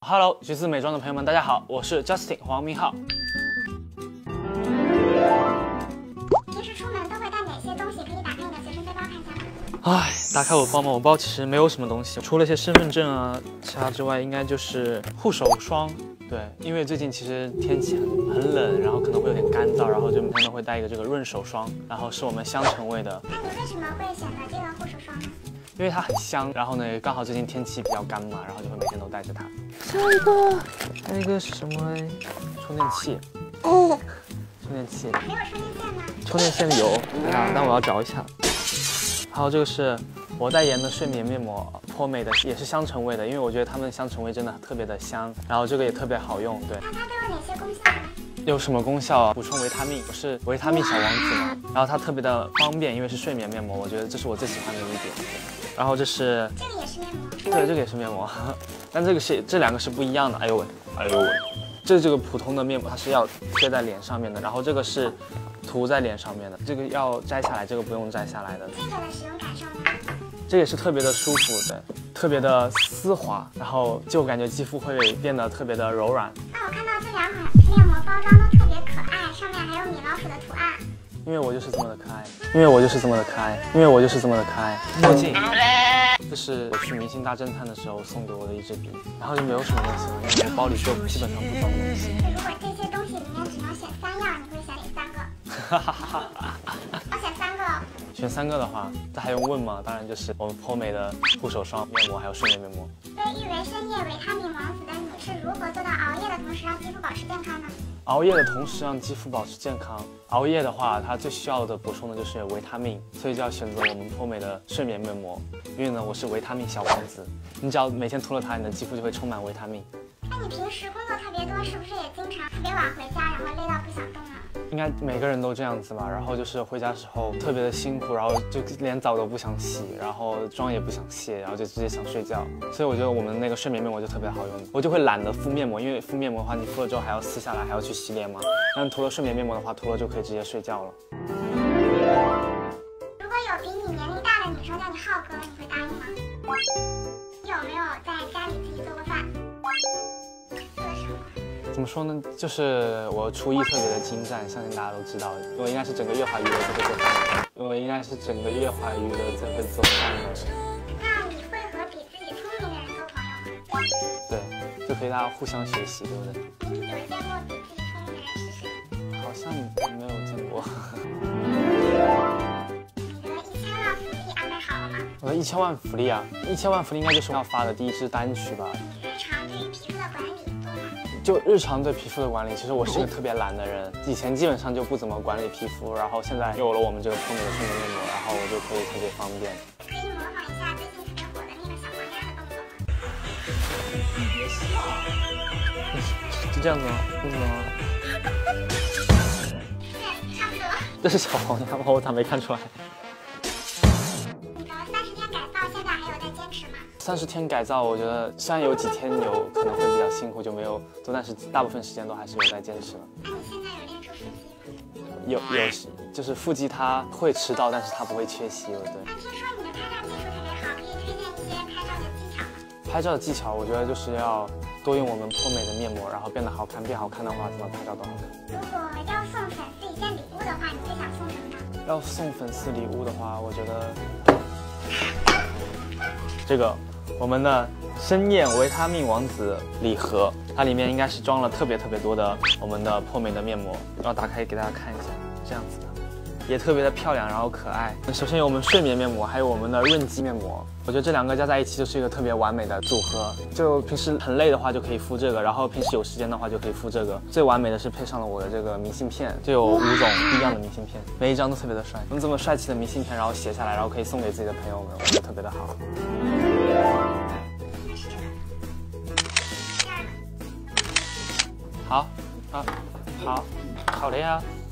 Hello， 橘子美妆的朋友们，大家好，我是 Justin 黄明浩。 平时出门都会带哪些东西？可以打开你的随身背包看一下吗？ 唉，打开我包嘛，我包其实没有什么东西，除了一些身份证啊，其他之外，应该就是护手霜。对，因为最近其实天气很冷，然后可能会有点干燥，然后就每天都会带一个这个润手霜，然后是我们香橙味的。 那你为什么会选择这个护手霜呢？ 因为它很香，然后呢，刚好最近天气比较干嘛，然后就会每天都带着它。下一个，还有一个是什么？充电器。充电器。 没有充电线吗？ 充电线有，但我要找一下。还有这个是我代言的睡眠面膜，颇美的，也是香橙味的，因为我觉得它们香橙味真的特别的香，然后这个也特别好用。对， 那它都有哪些功效呢？ 有什么功效啊？补充维他命，我是维他命小王子嘛。然后它特别的方便，因为是睡眠面膜，我觉得这是我最喜欢的一点。然后这是这个也是面膜。 对，这个也是面膜，但这两个是不一样的。哎呦喂，哎呦喂，这个普通的面膜它是要贴在脸上面的，然后这个是涂在脸上面的，这个要摘下来，这个不用摘下来的。 这个的使用感受呢？ 这也是特别的舒服的，特别的丝滑，然后就感觉肌肤会变得特别的柔软。 那我看到这两款面膜包装都特别可爱，上面还有米老鼠的图案。 因为我就是这么的可爱，因为我就是这么的可爱，因为我就是这么的可爱。墨镜，这是我去明星大侦探的时候送给我的一支笔，然后就没有什么东西了，因为我包里就基本上不装东西。 如果这些东西里面只能选3样，你会选哪3个？要选3个。 选3个的话，这还用问吗？当然就是我们颇美的护手霜、面膜还有睡眠面膜。 被誉为深夜维他命王子的你，是如何做到熬夜的同时让肌肤保持健康呢？ 熬夜的同时让肌肤保持健康。熬夜的话，它最需要的补充的就是维他命，所以就要选择我们颇美的睡眠面膜。因为呢，我是维他命小王子，你只要每天涂了它，你的肌肤就会充满维他命。 那你平时工作特别多，是不是也经常特别晚回家，然后累到不想动啊？ 应该每个人都这样子吧，然后就是回家时候特别的辛苦，然后就连澡都不想洗，然后妆也不想卸，然后就直接想睡觉。所以我觉得我们那个睡眠面膜就特别好用，我就会懒得敷面膜，因为敷面膜的话，你敷了之后还要撕下来，还要去洗脸嘛。但涂了睡眠面膜的话，涂了就可以直接睡觉了。 如果有比你年龄大的女生叫你浩哥，你会答应吗？你有没有在家里自己做过饭？做的什么？ 怎么说呢？就是我厨艺特别的精湛，相信大家都知道，我应该是整个乐华娱乐最会做饭的。我应该是整个乐华娱乐最会做饭的。 那你会和比自己聪明的人做朋友吗？ 对，就可以大家互相学习，对不对？ 你有见过比自己聪明的人是谁？ 好像没有见过。 你的1000万福利安排好了吗？ 我的1000万福利啊，1000万福利应该就是要发的第一支单曲吧。 日常对于皮肤的管理多吗？ 就日常对皮肤的管理，其实我是一个特别懒的人，以前基本上就不怎么管理皮肤，然后现在有了我们这个颇美的睡眠面膜，然后我就可以特别方便。 可以模仿一下最近特别火的那个小黄鸭的动作吗？ 就这样子吗？为什么？ 对，差不多。 这是小黄鸭吗？我咋没看出来你的30天改造现在还有在坚持吗 ？30天改造，我觉得虽然有几天有可能会比较辛苦，就没有做，但是大部分时间都还是有在坚持了。 那你现在有练出腹肌吗？ 有，就是腹肌它会迟到，但是它不会缺席，对。 那听说你的拍照技术特别好，可以推荐一些拍照的技巧吗？ 拍照的技巧，我觉得就是要多用我们颇美的面膜，然后变得好看，变好看的话，怎么拍照都好看。 如果要送粉丝一件礼物的话，你最想送什么呢？ 要送粉丝礼物的话，我觉得这个我们的深夜维他命王子礼盒，它里面应该是装了特别多的我们的颇美的面膜，然后打开给大家看一下，这样子的，也特别的漂亮，然后可爱。首先有我们睡眠面膜，还有我们的润肌面膜，我觉得这2个加在一起就是一个特别完美的组合。就平时很累的话就可以敷这个，然后平时有时间的话就可以敷这个。最完美的是配上了我的这个明信片，就有5种不一样的明信片，每一张都特别的帅。用这么帅气的明信片，然后写下来，然后可以送给自己的朋友们，我觉得特别的好。好，好的呀。